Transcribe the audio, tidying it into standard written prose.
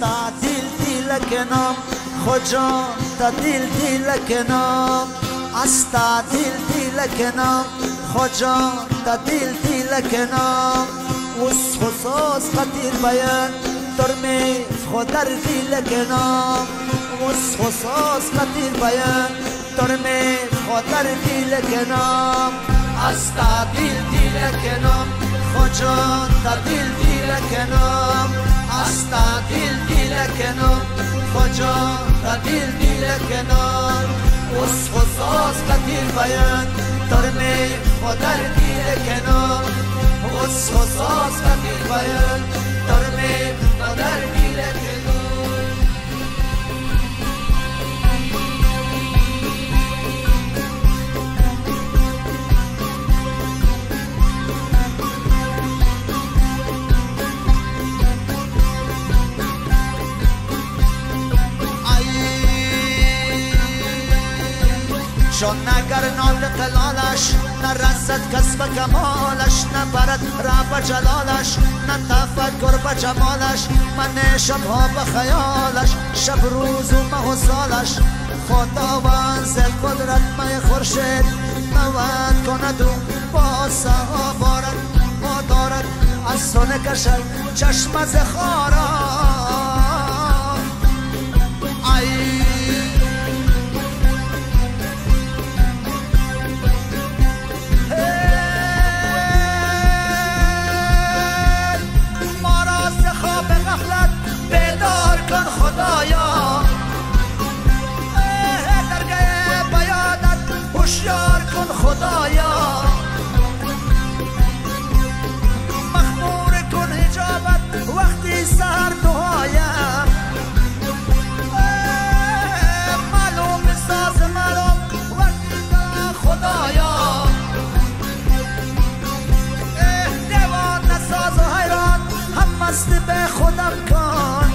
تا دیل دیل کنم خجا تا دیل دیل کنم استا دیل دیل کنم خجا تا دیل دیل کنم وس خصوص قدیر بیان ترمی خودر دیل کنم وس خصوص قدیر بیان ترمی خودر دیل کنم استا دیل دیل کنم خجا تا دیل دیل کنم استا دیل دیل کنم خجا تا دیل دیل کنم وس خصوص قدیر بیان ترمی خودر دیل کنم وس خصوص قدیر بیان ترمی خودر دیل کنم چون نگر نال قلالش نرسد کس به کمالش نبرد را به جلالش نتفکر به جمالش من شبها به خیالش شب روز و ماه و سالش خداوند ز قدرت مای خورشید نواد کند و با سها بارد ما دارد از سونه کشد چشم ز خارا خدایا درگاه بیادت هوشیار کن خدایا مخمور کن حجابت وقتی سهر دعایم معلوم ساز معلوم وقتی خدایا دیوان ساز و حیران هم مست به خودم کن